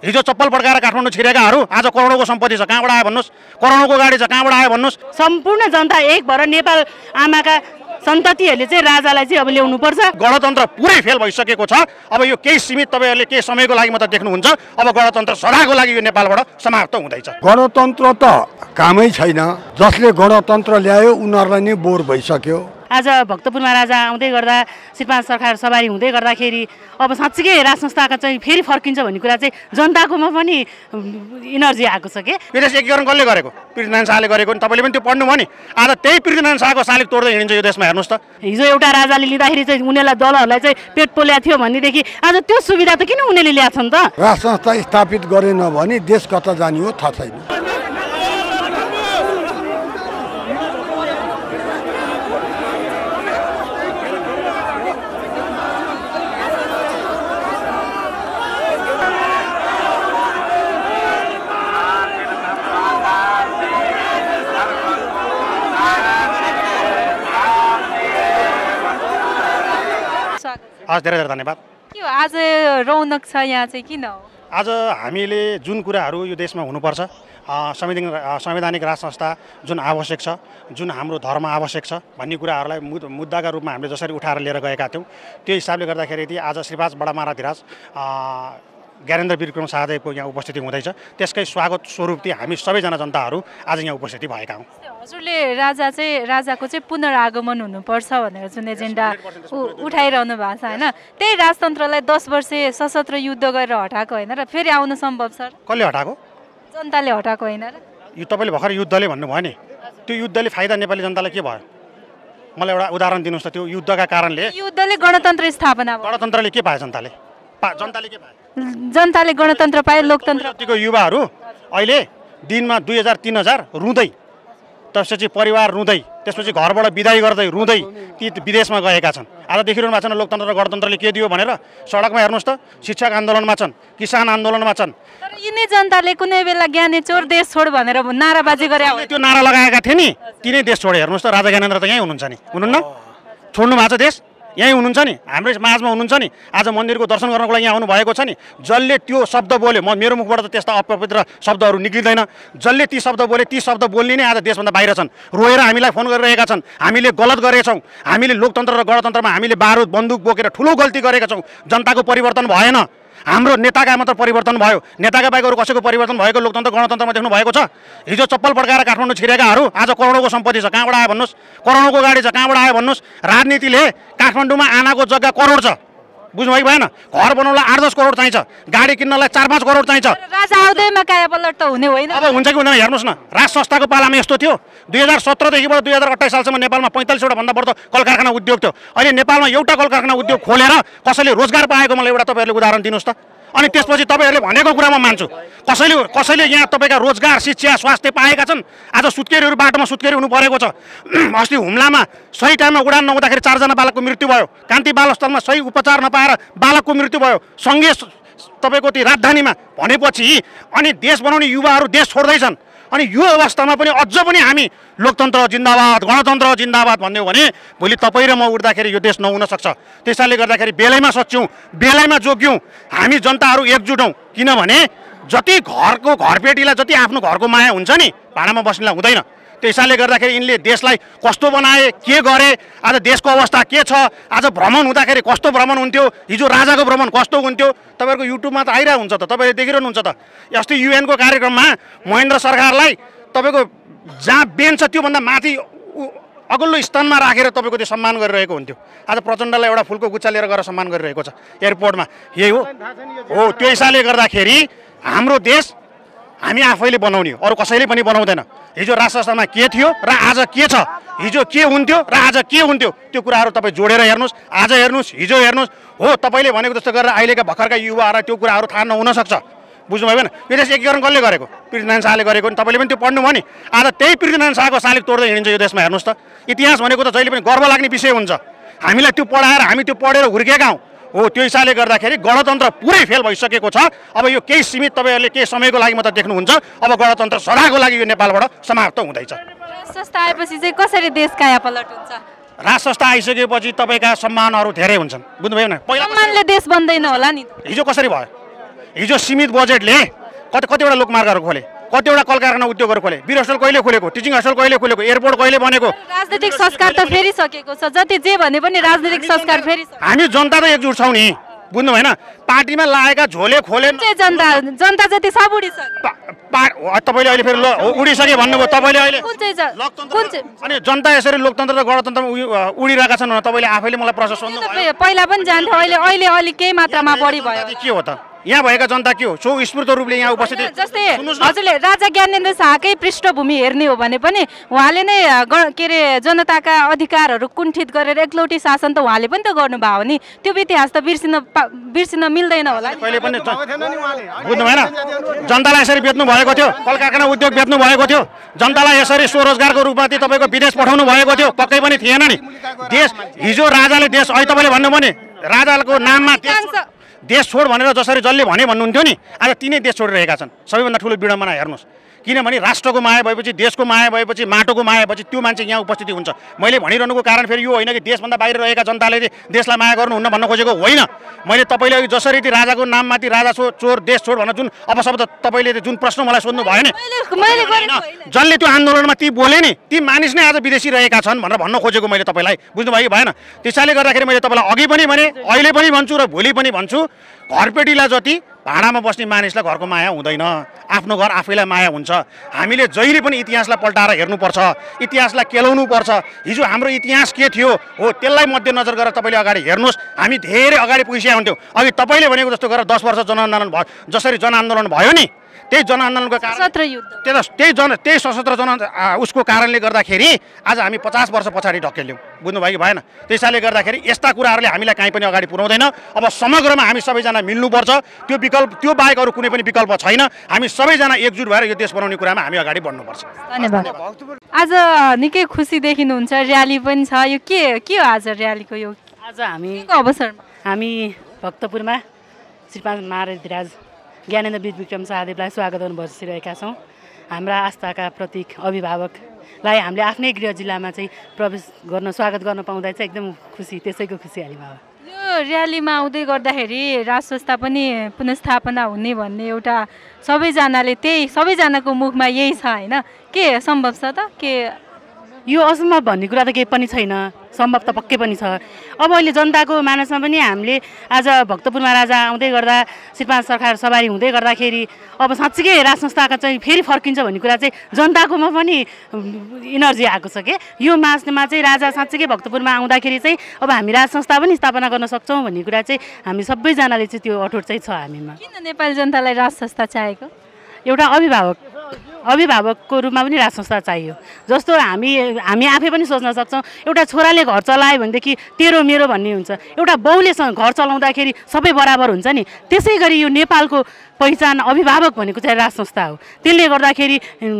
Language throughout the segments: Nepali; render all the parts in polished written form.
हिजो चप्पल पड्काएर काठमाडौँ छिरेकाहरू आज करोडौँको सम्पत्ति छ, कहाँबाट आयो भन्नुहोस्? करोडौँको गाडी छ, कहाँबाट आयो भन्नुहोस्? सम्पूर्ण जनता एक भएर नेपाल आमाका सन्ततिहरूले चाहिँ राजालाई चाहिँ अब ल्याउनुपर्छ। गणतन्त्र पुरै फेल भइसकेको छ। अब यो केही सीमित तपाईँहरूले केही समयको लागि मात्र देख्नुहुन्छ। अब गणतन्त्र सदाको लागि यो नेपालबाट समाप्त हुँदैछ। गणतन्त्र त कामै छैन। जसले गणतन्त्र ल्यायो उनीहरूलाई नै बोर भइसक्यो। आज भक्तपुरमा राजा आउँदै गर्दा श्रीपाद सरकार सवारी हुँदै गर्दाखेरि अब साँच्चीकै राज संस्थाका चाहिँ फेरि फर्किन्छ भन्ने कुरा चाहिँ जनताकोमा पनि इनर्जी आएको छ के। विदेश एकीकरण कसले गरेको? पृथ्वीनारायण शाहले गरेको नि। तपाईँले पनि त्यो पढ्नु भयो नि। आज त्यही पृथ्वीनारायण शाहको शालिग तोड्दै हिँडिन्छ यो देशमा। हेर्नुहोस् त, हिजो एउटा राजाले लिँदाखेरि चाहिँ उनीहरूलाई दलहरूलाई चाहिँ पेट पोल्या थियो भनेदेखि आज त्यो सुविधा त किन उनीहरूले ल्याएछन् त? राज संस्था स्थापित गरेन भने देश कता जाने हो थाहा छैन। आज धेरै धेरै धन्यवाद। के हो आज रौनक छ यहाँ चाहिँ किन हो? आज हामीले जुन कुराहरू यो देशमा हुनुपर्छ, संवैधानिक राज संस्था जुन आवश्यक छ, जुन हाम्रो धर्म आवश्यक छ भन्ने कुराहरूलाई मुद्दाका रूपमा हामीले जसरी उठाएर लिएर गएका थियौँ, त्यो हिसाबले गर्दाखेरि आज श्रीपाद बडा महाराधिराज ज्ञानेन्द्र विक्रम शाहदेवको यहाँ उपस्थिति हुँदैछ। त्यसकै स्वागत स्वरूप हामी सबैजना जनताहरू आज यहाँ उपस्थिति भएका हौँ। हजुरले राजाको चाहिँ पुनरागमन हुनुपर्छ भनेर जुन एजेन्डा उठाइरहनु भएको छ होइन, त्यही राजतन्त्रलाई 10 वर्ष सशस्त्र युद्ध गरेर हटाएको होइन र फेरि आउन सम्भव छ? कसले हटाएको? जनताले हटाएको होइन र? यो तपाईँले भर्खर युद्धले भन्नुभयो नि, त्यो युद्धले फाइदा नेपाली जनतालाई के भयो? मलाई एउटा उदाहरण दिनुहोस् त। त्यो युद्धका कारणले गणतन्त्र स्थापना भयो। गणतन्त्रले के पायो? जनताले के पायो? जनताले गणतन्त्र पाए, लोकतन्त्र। युवाहरू अहिले दिनमा 2000-3000 रुँदै, त्यसपछि परिवार रुँदै, त्यसपछि घरबाट बिदाई गर्दै रुँदै ती विदेशमा गएका छन्। आज देखिरहनु भएको छैन लोकतन्त्र र गणतन्त्रले के दियो भनेर? सडकमा हेर्नुहोस् त, शिक्षक आन्दोलनमा छन्, किसान आन्दोलनमा छन्। तर यिनै जनताले कुनै बेला ज्ञाने चोर देश छोड भनेर नाराबाजी गरे। त्यो नारा लगाएका थिए नि, तिनै देश छोडे। हेर्नुहोस् त, राजा ज्ञानेन्द्र त यहीँ हुनुहुन्छ नि, हुनुहुन्न? छोड्नु भएको छ देश? यहीँ हुनुहुन्छ नि, हाम्रै माझमा हुनुहुन्छ नि। आज मन्दिरको दर्शन गर्नको लागि यहाँ आउनुभएको छ नि। जसले त्यो शब्द बोल्यो, मेरो मुखबाट त त्यस्ता अपवित्र शब्दहरू निक्लिँदैन। जसले ती शब्द बोले, ती शब्द बोल्ने नै आज देशभन्दा बाहिर छन्। रोएर हामीलाई फोन गरिरहेका छन्, हामीले गलत गरेछौँ, हामीले लोकतन्त्र र गणतन्त्रमा हामीले बारुद बन्दुक बोकेर ठुलो गल्ती गरेका छौँ, जनताको परिवर्तन भएन, हाम्रो नेताका मात्र परिवर्तन भयो, नेताका बाहेक अरू कसैको परिवर्तन भएको लोकतन्त्र गणतन्त्रमा देख्नु भएको छ? हिजो चप्पल पड्काएर काठमाडौँ छिरेकाहरू आज करोडौँको सम्पत्ति छ, कहाँबाट आयो भन्नुहोस्? करोडौँको गाडी छ, कहाँबाट आयो भन्नुहोस्? राजनीतिले काठमाडौँमा आनाको जग्गा करोड छ, बुझ्नुभयो भएन? घर बनाउनलाई 8-10 करोड चाहिन्छ, गाडी किन्नलाई 4-5 करोड चाहिन्छ। राजा आउँदैमा कायापलट त हुने होइन। अब हुन्छ कि हुँदैन हेर्नुहोस् न। राज संस्थाको पालामा यस्तो थियो, 2017 देखिबाट 2028 सालसम्म नेपालमा 45वटा भन्दा बढ्दो कल कारखाना उद्योग थियो। अहिले नेपालमा एउटा कल कारखाना उद्योग खोलेर कसैले रोजगार पाएको मलाई एउटा तपाईँहरूले उदाहरण दिनुहोस् त। अनि त्यसपछि तपाईँहरूले भनेको कुरा म मान्छु। कसैले यहाँ तपाईँका रोजगार, शिक्षा, स्वास्थ्य पाएका छन्? आज सुत्केरीहरू बाटोमा सुत्केरी हुनु परेको छ। अस्ति हुम्लामा सही टाइममा उडान नहुँदाखेरि 4 जना बालकको मृत्यु भयो। कान्ति बालस्थलमा सही उपचार नपाएर बालकको मृत्यु भयो। सँगै तपाईँको ती राजधानीमा भनेपछि अनि देश बनाउने युवाहरू देश छोड्दैछन्। अनि यो अवस्थामा पनि अझ पनि हामी लोकतन्त्र जिन्दाबाद, गणतन्त्र जिन्दाबाद भन्यौँ भने भोलि तपाईँ र म उठ्दाखेरि यो देश नहुन सक्छ। त्यसैले गर्दाखेरि बेलैमा सच्याउँ, बेलैमा जोग्यौँ, हामी जनताहरू एकजुट हौँ। किनभने जति घरपेटीलाई जति आफ्नो घरको माया हुन्छ नि, भाडामा बस्नेलाई हुँदैन। त्यसैले गर्दाखेरि यिनले देशलाई कस्तो बनाए, के गरे, आज देशको अवस्था के छ, आज भ्रमण हुँदाखेरि कस्तो भ्रमण हुन्थ्यो, हिजो राजाको भ्रमण कस्तो हुन्थ्यो, तपाईँहरूको युट्युबमा त आइरहेको हुन्छ त, तपाईँले देखिरहनुहुन्छ त। अस्ति युएनको कार्यक्रममा महेन्द्र सरकारलाई तपाईँको जहाँ बेन्च छ त्योभन्दा माथि अग्लो स्थानमा राखेर तपाईँको त्यो सम्मान गरिरहेको हुन्थ्यो। आज प्रचण्डलाई एउटा फुलको गुच्छा लिएर गएर सम्मान गरिरहेको छ एयरपोर्टमा। यही हो त्यो हिसाबले गर्दाखेरि हाम्रो देश हामी आफैले बनाउने हो, अरू कसैले पनि बनाउँदैन। हिजो राज संस्थामा के थियो र आज के छ, हिजो के हुन्थ्यो र आज के हुन्थ्यो, त्यो कुराहरू तपाईँ जोडेर हेर्नुहोस्। आज हेर्नुहोस्, हिजो हेर्नुहोस्। हो तपाईँले भनेको जस्तो गरेर अहिलेका भर्खरका युवाहरूलाई त्यो कुराहरू थाहा नहुन सक्छ, बुझ्नुभयो भएन? विदेश एकीकरण कसले गरेको? पृथ्वीनारायण शाहले गरेको नि। तपाईँले पनि त्यो पढ्नु भयो नि। आज त्यही पृथ्वीनारायण शाहको शालिग तोड्दै हिँडिन्छ यो देशमा। हेर्नुहोस् त, इतिहास भनेको त जहिले पनि गर्व लाग्ने विषय हुन्छ। हामीलाई त्यो पढाएर हामी त्यो पढेर हुर्केका हौँ। हो त्यो हिसाबले गर्दाखेरि गणतन्त्र पुरै फेल भइसकेको छ। अब यो केही सीमित तपाईँहरूले केही समयको लागि मात्र देख्नुहुन्छ। अब गणतन्त्र सदाको लागि यो नेपालबाट समाप्त हुँदैछ। राज संस्था आएपछि चाहिँ कसरी देश कायापलट हुन्छ? राज संस्था आइसकेपछि तपाईँका सम्मानहरू धेरै हुन्छन्, बुझ्नुभयो न? सम्मानले देश बन्दैन होला नि। हिजो कसरी भयो? हिजो सीमित बजेटले कतिवटा लोकमार्गहरू खोले, कतिवटा कल कारखाना उद्योगहरू खोले, वीर होस्टल कहिले खोलेको, टिचिङ होस्टल कहिले खोलेको, एयरपोर्ट कहिले बनेको। राजनीतिक संस्कार त फेरिसकेको छ, जति जे भने पनि राजनीतिक संस्कार फेरिसकेको। हामी जनता त एकजुट छौँ नि, बुझ्नु भएन? पार्टीमा लागेका झोले खोले जनता जति सब उडिसक्यो। तपाईँले अहिले फेरि उडिसके भन्नुभयो, तपाईँले अहिले अनि जनता यसरी लोकतन्त्र र गणतन्त्रमा उडिरहेका छन् भने तपाईँले आफैले मलाई प्रश्न सोध्नु भयो। पहिला पनि जान्थ्यो, अहिले अलिक केही मात्रामा बढी भयो। के हो त यहाँ भएका जनता के हो स्वस्फूर्त रूपले यहाँ उपस्थिति? जस्तै हजुरले राजा ज्ञानेन्द्र शाहकै पृष्ठभूमि हेर्ने हो भने पनि उहाँले नै के अरे जनताका अधिकारहरू कुण्ठित गरेर एकलौटी शासन त उहाँले पनि त गर्नुभयो हो नि। त्यो इतिहास त बिर्सिन मिल्दैन होला। कहिले पनि बुझ्नु भएन? जनतालाई यसरी बेच्नु भएको थियो, कल कारखाना उद्योग बेच्नु भएको थियो, जनतालाई यसरी स्वरोजगारको रूपमा तपाईँको विदेश पठाउनु भएको थियो, पक्कै पनि थिएन नि। देश हिजो राजाले देश अहिले तपाईँले भन्नुभयो नि राजाको नाममा देश छोड भनेर जसरी जसले भने भन्नुहुन्थ्यो नि, आज तिनै देश छोडिरहेका छन्। सबैभन्दा ठुलो विडम्बना हेर्नुहोस्, किनभने राष्ट्रको माया भएपछि, देशको माया भएपछि, माटोको माया भएपछि त्यो मान्छे यहाँ उपस्थिति हुन्छ। मैले भनिरहनुको कारण फेरि यो होइन कि देशभन्दा बाहिर रहेका जनताले देशलाई माया गर्नुहुन्न भन्न खोजेको होइन। मैले तपाईँले अघि जसरी ती राजाको नाममाथि राजा चोर देश छोड भनेर जुन अपशब्द तपाईँले जुन प्रश्न मलाई सोध्नु भयो नि, जसले त्यो आन्दोलनमा ती बोले नि ती मानिस नै आज विदेशी रहेका छन् भनेर भन्न खोजेको मैले तपाईँलाई, बुझ्नुभयो कि भएन? त्यसैले गर्दाखेरि मैले तपाईँलाई अघि पनि भने, अहिले पनि भन्छु र भोलि पनि भन्छु, घरपेटीलाई जति भाडामा बस्ने मानिसलाई घरको माया हुँदैन, आफ्नो घर आफैलाई माया हुन्छ। हामीले जहिले पनि इतिहासलाई पल्टाएर हेर्नुपर्छ, इतिहासलाई केलाउनु पर्छ। हिजो हाम्रो इतिहास के थियो हो त्यसलाई मध्यनजर गरेर तपाईँले अगाडि हेर्नुहोस्। हामी धेरै अगाडि पुगिसकेका हुन्थ्यौँ। अघि तपाईँले भनेको जस्तो गरेर 10 वर्ष जनआन्दोलन भयो, जसरी जनआन्दोलन भयो नि त्यही जनआन्दोलनको कारण त्यही सशस्त्र उसको कारणले गर्दाखेरि आज हामी 50 वर्ष पछाडि ढकेल्यौँ, बुझ्नुभयो कि भएन? त्यसैले गर्दाखेरि यस्ता कुराहरूले हामीलाई काहीँ पनि अगाडि पुर्याउँदैन। अब समग्रमा हामी सबैजना मिल्नुपर्छ, त्यो बाहेक अरू कुनै पनि विकल्प छैन। हामी सबैजना एकजुट भएर यो देश बनाउने कुरामा हामी अगाडि बढ्नुपर्छ। धन्यवाद। आज निकै खुसी देखिनुहुन्छ, र्याली पनि छ। यो के हो आज र्यालीको? यो आज हामी अवसरमा हामी भक्तपुरमा श्रीमान महारथीराज ज्ञानेन्द्र विक्रम शाहदेवलाई स्वागत गर्न बसिरहेका छौँ। हाम्रा आस्थाका प्रतीक अभिभावकलाई हामीले आफ्नै गृह जिल्लामा चाहिँ प्रवेश गर्न स्वागत गर्न पाउँदा चाहिँ एकदम खुसी, त्यसैको खुसी हामी बाबा। यो र्यालीमा आउँदै गर्दाखेरि राज संस्था पनि पुनस्थापना हुने भन्ने एउटा सबैजनाको मुखमा यही छ होइन? के सम्भव छ त? के यो असम्भव भन्ने कुरा त केही पनि छैन, सम्भव त पक्कै पनि छ। अब अहिले जनताको मानसमा पनि हामीले आज भक्तपुरमा राजा आउँदै गर्दा श्रीमान सरकार सवारी हुँदै गर्दाखेरि अब साँच्चीकै राज संस्थाका चाहिँ फेरि फर्किन्छ भन्ने कुरा चाहिँ जनताकोमा पनि इनर्जी आएको छ के। यो मासमा चाहिँ राजा साँच्चीकै भक्तपुरमा आउँदाखेरि चाहिँ अब हामी राज संस्था पनि स्थापना गर्न सक्छौँ भन्ने कुरा चाहिँ हामी सबैजनाले चाहिँ त्यो अठोट चाहिँ छ हामीमा। किन नेपाली जनतालाई राज संस्था चाहिएको? एउटा अभिभावकको रूपमा पनि राज संस्था चाहियो। जस्तो हामी आफै पनि सोच्न सक्छौँ, एउटा छोराले घर चलायो भनेदेखि तेरो मेरो भन्ने हुन्छ, एउटा बाउले घर चलाउँदाखेरि सबै बराबर हुन्छ नि। त्यसै गरी यो नेपालको पहिचान अभिभावक भनेको चाहिँ राज संस्था हो। त्यसले गर्दाखेरि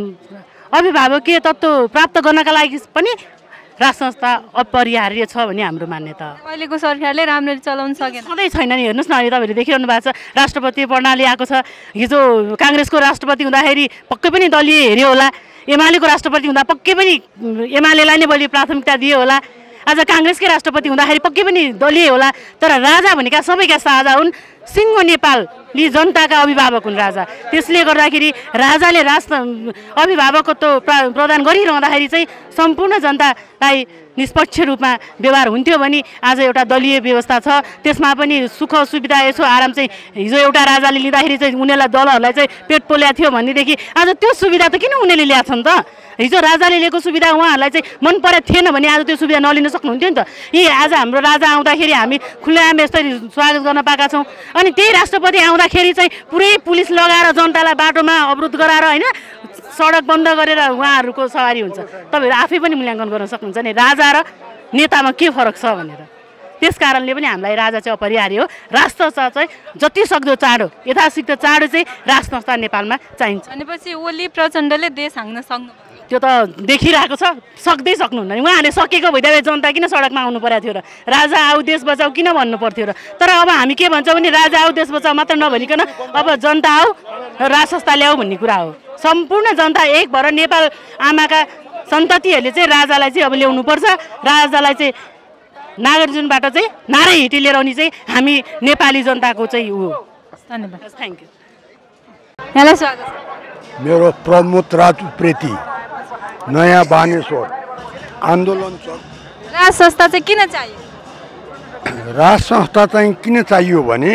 अभिभावकीय तत्त्व प्राप्त गर्नका लागि पनि राज संस्था अपरिहार्य छ भन्ने हाम्रो मान्यता। अहिलेको सरकारले राम्ररी चलाउन सकेन, सधैँ छैन नि। हेर्नुहोस् न, अहिले तपाईँहरूले देखिरहनु भएको छ राष्ट्रपति प्रणाली आएको छ। हिजो काङ्ग्रेसको राष्ट्रपति हुँदाखेरि पक्कै पनि दलीय हेऱ्यो होला, एमालेको राष्ट्रपति हुँदा पक्कै पनि एमालेलाई नै बलि प्राथमिकता दियो होला, आज काङ्ग्रेसकै राष्ट्रपति हुँदाखेरि पक्कै पनि दलीय होला। तर राजा भनेका सबैका साझा हुन्, सिङ्गो नेपाली जनताका अभिभावक हुन् राजा। त्यसले गर्दाखेरि राजाले अभिभावकत्व प्रदान गरिरहँदाखेरि चाहिँ सम्पूर्ण जनतालाई निष्पक्ष रूपमा व्यवहार हुन्थ्यो भने आज एउटा दलीय व्यवस्था छ, त्यसमा पनि सुख सुविधा यसो आराम चाहिँ हिजो एउटा राजाले लिँदाखेरि चाहिँ उनीहरूलाई दलहरूलाई चाहिँ पेट पोल्या थियो भनेदेखि आज त्यो सुविधा त किन उनीहरूले ल्याएछन् त? हिजो राजाले लिएको सुविधा उहाँहरूलाई चाहिँ मन परेको थिएन भने आज त्यो सुविधा नलिन सक्नुहुन्थ्यो नि त। यी आज हाम्रो राजा आउँदाखेरि हामी खुल्लाआम यसरी स्वागत गर्न पाएका छौँ। अनि त्यही राष्ट्रपति आउँदाखेरि चाहिँ पुरै पुलिस लगाएर जनतालाई बाटोमा अवरोध गराएर होइन सडक बन्द गरेर उहाँहरूको सवारी हुन्छ। तपाईँहरू आफै पनि मूल्याङ्कन गर्न सक्नुहुन्छ नि राजा र नेतामा के फरक छ भनेर। त्यस कारणले पनि हामीलाई राजा चाहिँ अपरिहार्य हो। राज संस्था चाहिँ जति सक्दो चाँडो यथाशीघ्र चाँडो चाहिँ राज संस्था नेपालमा चाहिन्छ। भनेपछि ओली प्रचण्डले देश हाँक्न सक्नु त्यो त देखिरहेको छ, सक्दै सक्नुहुन्न नि। उहाँहरूले सकेको भइदिए जनता किन सडकमा आउनु परेको थियो र राजा आऊ देश बचाऊ किन भन्नु पर्थ्यो र? तर अब हामी के भन्छौँ भने राजा आऊ देश बचाऊ मात्र नभनिकन अब जनता आऊ राज संस्था ल्याऊ भन्ने कुरा हो। सम्पूर्ण जनता एक भएर नेपाल आमाका सन्ततिहरूले चाहिँ राजालाई चाहिँ अब ल्याउनुपर्छ। राजालाई चाहिँ नागार्जुनबाट चाहिँ नारै हिटी लिएर आउने चाहिँ हामी नेपाली जनताको चाहिँ हो। धन्यवाद। Thank you. यहाँलाई स्वागत छ। मेरो प्रमोद राज उप्रेती, नयाँ बानेश्वर, आन्दोलन चौक। राज संस्था चाहिँ किन चाहियो? राज संस्था चाहिँ किन चाहियो भने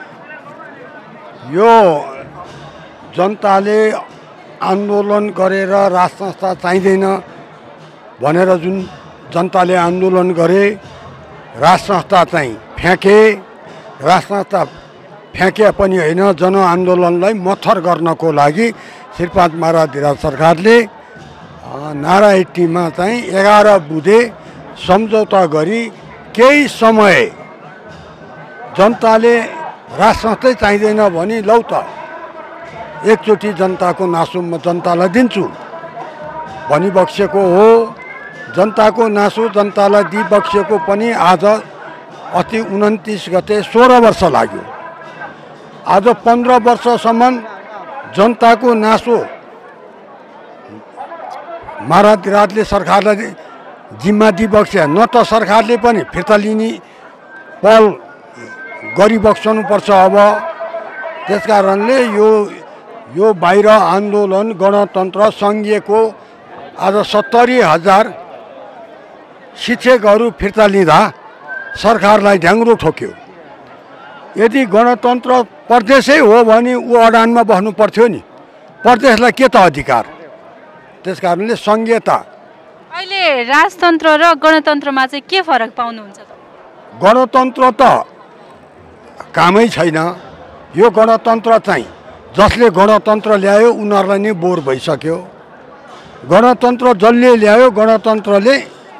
यो जनताले आन्दोलन गरेर राज संस्था चाहिँदैन भनेर जुन जनताले आन्दोलन गरे, राज संस्था चाहिँ फ्याँके। राज संस्था फ्याँके पनि होइन, जनआन्दोलनलाई मत्थर गर्नको लागि श्रीपाद महाराज सरकारले नारायणीमा चाहिँ 11 बुँदे सम्झौता गरी केही समय जनताले राज संस्थै चाहिँदैन भने लौ त एकचोटि जनताको नासो म जनतालाई दिन्छु भनिबक्सेको हो। जनताको नासो जनतालाई दिइबक्सेको पनि आज अति 29 गते 16 वर्ष लाग्यो। आज 15 वर्षसम्म जनताको नासो महाराजले सरकारलाई जिम्मा दिइबक्स्या, न त सरकारले पनि फिर्ता लिने पहल गरिबक्सनुपर्छ। अब त्यस कारणले यो बाहिर आन्दोलन गणतन्त्र सङ्घीयको आज 70,000 शिक्षकहरू फिर्ता लिँदा सरकारलाई ढ्याङ्ग्रो ठोक्यो। यदि गणतन्त्र प्रदेशै हो भने ऊ अडानमा बस्नु पर्थ्यो नि, प्रदेशलाई के त अधिकार? त्यस कारणले सङ्घीयता। अहिले राजतन्त्र र गणतन्त्रमा चाहिँ के फरक पाउनुहुन्छ त? गणतन्त्र त कामै छैन। यो गणतन्त्र चाहिँ जसले गणतन्त्र ल्यायो उनीहरूलाई नै बोर भइसक्यो। गणतन्त्र जसले ल्यायो गणतन्त्रले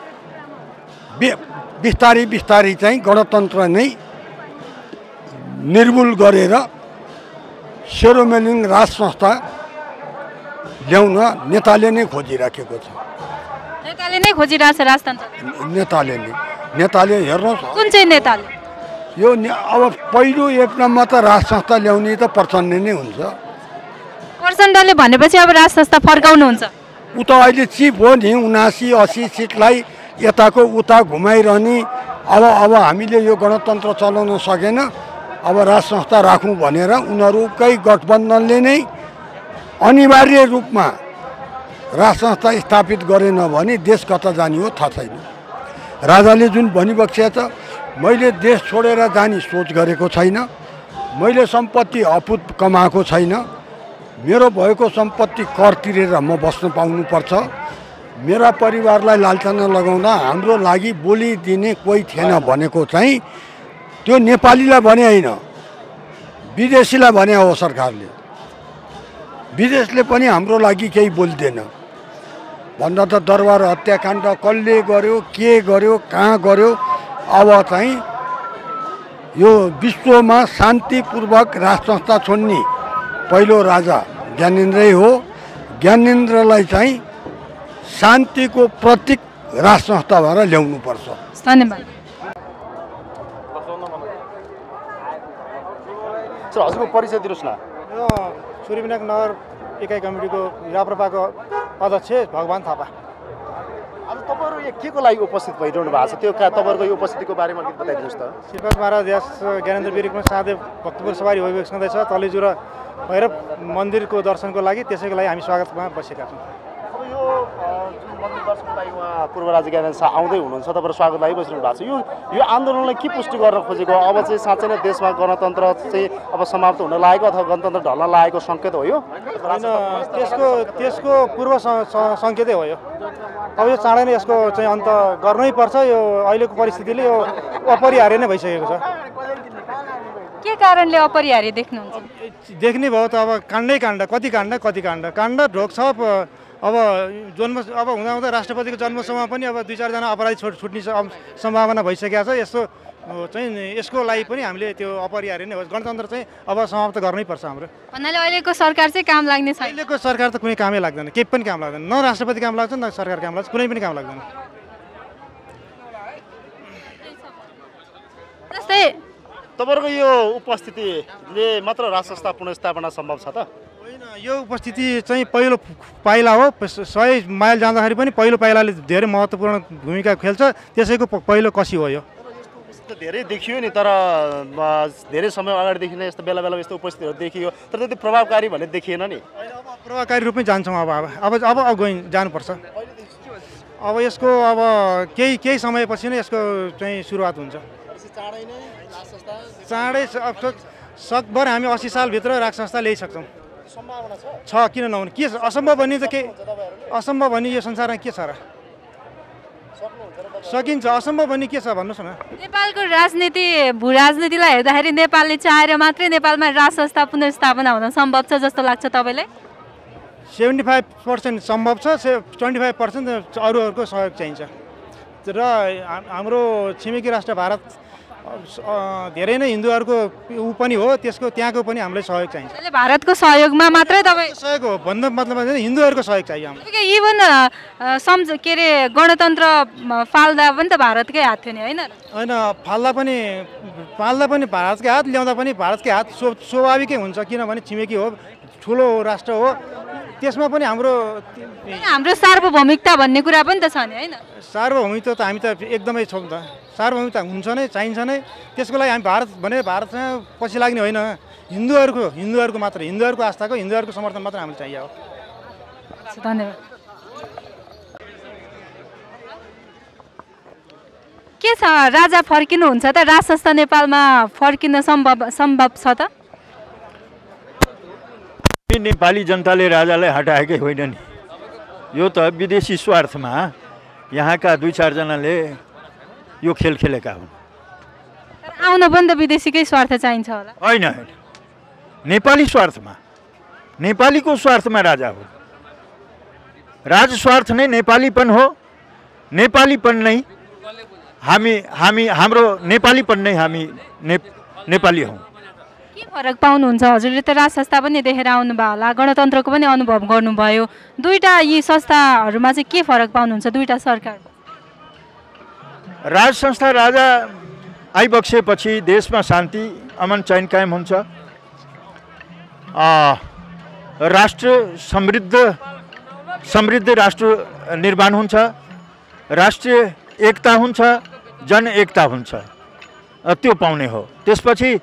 बिस्तारै बिस्तारै चाहिँ गणतन्त्र नै निर्मूल गरेर सेरोमेनिङ राज संस्था ल्याउन नेताले नै खोजिराखेको छ। नेताले नै खोजिरहेछ राजतन्त्र? नेताले हेर्नुहोस्, कुन चाहिँ नेताले? यो अब पहिलो 1 नम्बर त राज संस्था ल्याउने त प्रचण्ड नै हुन्छ। प्रचण्डले भनेपछि अब राज संस्था फर्काउनुहुन्छ? ऊ त अहिले चिफ हो नि, 79-80 सिटलाई यताको उता घुमाइरहने। अब हामीले यो गणतन्त्र चलाउन सकेन, अब राज संस्था राखौँ भनेर उनीहरूकै गठबन्धनले नै अनिवार्य रूपमा राज संस्था स्थापित गरेन भने देश कता जाने हो थाहा छैन। राजाले जुन भनिबक्स्या छ, मैले देश छोडेर जाने सोच गरेको छैन, मैले सम्पत्ति अपुत कमाएको छैन, मेरो भएको सम्पत्ति कर तिरेर म बस्न पाउनुपर्छ, मेरा परिवारलाई लालचाना लगाउँदा हाम्रो लागि बोली दिने कोही थिएन भनेको चाहिँ त्यो नेपालीलाई भने होइन, विदेशीलाई भने हो सरकारले। विदेशले पनि हाम्रो लागि केही बोल्दैन भन्दा त दरबार हत्याकाण्ड कसले गर्यो, के गर्यो, कहाँ गर्यो। अब चाहिँ यो विश्वमा शान्तिपूर्वक राज संस्था छोड्ने पहिलो राजा ज्ञानेन्द्रै हो। ज्ञानेन्द्रलाई चाहिँ शान्तिको प्रतीक राज संस्था भएर ल्याउनुपर्छ। धन्यवाद। सर, हजुरको परिचय दिनुहोस् न। यो सूर्यविनायक नगर इकाइ कमिटीको राप्रपाको अध्यक्ष भगवान थापा। आज तपाईँहरू यहाँ के को लागि उपस्थित भइरहनु भएको छ, त्यो तपाईँहरूको यो उपस्थितिको बारेमा अलिकति बताइदिनुहोस् त। श्रीपाद महाराज यस ज्ञानेन्द्र बिरिकमा साँधे भक्तपुर सवारी भइसक्दैछ। तलेजुर भैरव मन्दिरको दर्शनको लागि, त्यसैको लागि हामी स्वागतमा बसेका छौँ। अब यो जुन मन्दिर दर्शनको लागि उहाँ पूर्व राजा ज्ञानेन्द्र शाह आउँदै हुनुहुन्छ, तपाईँहरू स्वागत लागि बसिरहनु भएको छ। यो आन्दोलनलाई के पुष्टि गर्न खोजेको? अब चाहिँ साँच्चै नै देशमा गणतन्त्र चाहिँ अब समाप्त हुन लागेको अथवा गणतन्त्र ढल्न लागेको सङ्केत हो यो? होइन, त्यसको पूर्व सङ्केतै हो यो। अब यो चाँडै नै यसको चाहिँ अन्त गर्नै पर्छ। यो अहिलेको परिस्थितिले यो अपरिहार्य नै भइसकेको छ। के कारणले अपरिहार्य देख्नुहुन्छ? देख्ने भयो त अब काण्डै काण्ड, कति काण्ड ढोक छ। अब हुँदा राष्ट्रपतिको जन्मसभामा पनि अब 2-4 जना अपराधी छुट्ने सम्भावना भइसकेको छ। यस्तो चाहिँ यसको लागि पनि हामीले त्यो अपरिहार्य नै हो। गणतन्त्र चाहिँ अब समाप्त गर्नै पर्छ हाम्रो। भन्नाले अहिलेको सरकार चाहिँ काम लाग्ने छैन? अहिलेको सरकार त कुनै कामै लाग्दैन, केही पनि काम लाग्दैन। न राष्ट्रपति काम लाग्छ, न सरकार काम लाग्छ, कुनै पनि काम लाग्दैन। जस्तै तपाईँहरूको यो उपस्थितिले मात्र राज संस्था पुनर्स्थापना सम्भव छ त? होइन, यो उपस्थिति चाहिँ पहिलो पाइला हो। 100 माइल जाँदाखेरि पनि पहिलो पाइलाले धेरै महत्त्वपूर्ण भूमिका खेल्छ। त्यसैको पहिलो कसी हो यो। यस्तो धेरै देखियो नि, तर धेरै समय अगाडिदेखि नै यस्तो बेला बेला यस्तो उपस्थितिहरू देखियो, तर त्यति प्रभावकारी भन्ने देखिएन नि। अब प्रभावकारी रूपमै जान्छौँ अब गइ जानुपर्छ। अब यसको अब केही समयपछि नै यसको चाहिँ सुरुवात हुन्छ। चाँडै सकभर हामी 80 सालभित्र राज संस्था ल्याइसक्छौँ। छ, किन नहुने? के असम्भव भन्ने त के असम्भव भन्ने यो संसारमा के छ र? सकिन्छ। असम्भव भन्ने के छ भन्नुहोस् न। नेपालको राजनीति भू राजनीतिलाई हेर्दाखेरि नेपालले चाहेर मात्रै नेपालमा राज संस्था पुनर्स्थापना हुन सम्भव छ जस्तो लाग्छ तपाईँलाई? 75% सम्भव छ, 25% अरूहरूको सहयोग चाहिन्छ। र हाम्रो छिमेकी राष्ट्र भारत धेरै नै हिन्दूहरूको ऊ पनि हो, त्यहाँको पनि हामीलाई सहयोग चाहिन्छ। भारतको सहयोगमा मात्रै तपाईँ सहयोग हो भन्दा मतलब हिन्दूहरूको सहयोग चाहियो हामीलाई। इभन के अरे गणतन्त्र फाल्दा पनि त भारतकै हात थियो नि, होइन? होइन, फाल्दा पनि भारतकै हात, ल्याउँदा पनि भारतकै हात स्वाभाविकै हुन्छ, किनभने छिमेकी हो, ठुलो राष्ट्र हो, त्यसमा पनि हाम्रो सार्वभौमिकता भन्ने कुरा पनि त छ नि, होइन? सार्वभौमिकता त हामी त एकदमै छौँ त। सार्वभौमिकता हुन्छ नै, चाहिन्छ नै। त्यसको लागि हामी भारतसँग पछि लाग्ने होइन। हिन्दूहरूको मात्र, हिन्दूहरूको आस्थाको, हिन्दूहरूको समर्थन मात्र हामीलाई चाहियो। धन्यवाद। के छ, राजा फर्किनुहुन्छ त? राज संस्था नेपालमा फर्किन सम्भव छ त? नेपाली जनताले राजालाई हटाएकै होइन नि, यो त विदेशी स्वार्थमा यहाँका 2-4 जनाले यो खेल खेलेका हुन्। आउन पनि त विदेशीकै स्वार्थ चाहिन्छ होला? होइन, नेपाली स्वार्थमा, नेपालीको स्वार्थमा राजा हो। राज स्वार्थ नै नेपालीपन हो। नेपालीपन नै हाम्रो नेपालीपन नै हामी नेपाली हौँ। के फरक पाउनुहुन्छ? हजुरले त राज संस्था पनि देखेर आउनुभयो होला, गणतन्त्रको पनि अनुभव गर्नुभयो। दुईटा यी संस्थाहरूमा चाहिँ के फरक पाउनुहुन्छ दुईटा सरकार? राज संस्था राजा आइबक्सेपछि देशमा शान्ति अमन चैन कायम हुन्छ, राष्ट्र समृद्ध राष्ट्र निर्माण हुन्छ, राष्ट्रिय एकता हुन्छ, जन एकता हुन्छ, त्यो पाउने हो। त्यसपछि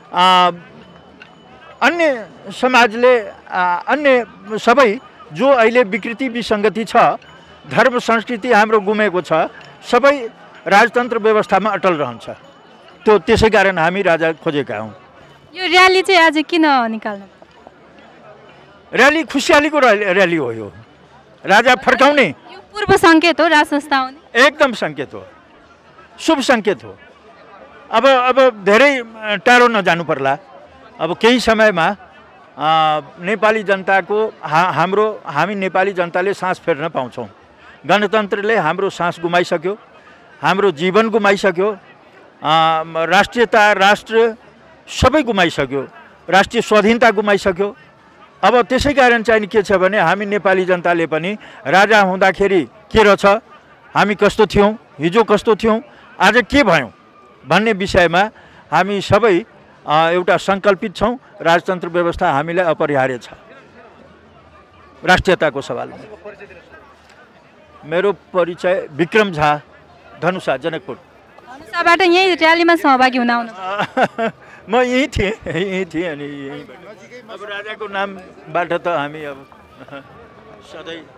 अन्य समाजले अन्य सबै जो अहिले विकृति विसङ्गति छ, धर्म संस्कृति हाम्रो गुमेको छ, सबै राजतन्त्र व्यवस्थामा अटल रहन्छ। त्यसै कारण हामी राजा खोजेका हौँ। यो र्याली चाहिँ आज किन निकाल्नु? र्याली खुसियालीको र्याली हो। यो राजा फर्काउने यो पूर्व सङ्केत हो राज संस्था आउने? एकदम सङ्केत हो, शुभ सङ्केत हो। अब धेरै टाढो नजानु पर्ला। अब केही समयमा नेपाली जनताको हामी नेपाली जनताले सास फेर्न पाउँछौँ। गणतन्त्रले हाम्रो सास गुमाइसक्यो, हाम्रो जीवन गुमाइसक्यो, राष्ट्रियता, राष्ट्र सबै गुमाइसक्यो, राष्ट्रिय स्वाधीनता गुमाइसक्यो। अब त्यसै कारण चाहिँ के छ भने हामी नेपाली जनताले पनि राजा हुँदाखेरि के रहेछ, हामी कस्तो थियौँ, हिजो कस्तो थियौँ, आज के भयौँ भन्ने विषयमा हामी सबै एउटा सङ्कल्पित छौँ। राजतन्त्र व्यवस्था हामीलाई अपरिहार्य छ। राष्ट्रियताको सवालमा मेरो परिचय विक्रम झा, धनुषा, जनकपुर। धनुषाबाट यही र्यालीमा सहभागी हुन आउनु? म यहीँ थिएँ अनि अब राजाको नामबाट त हामी अब सधैँ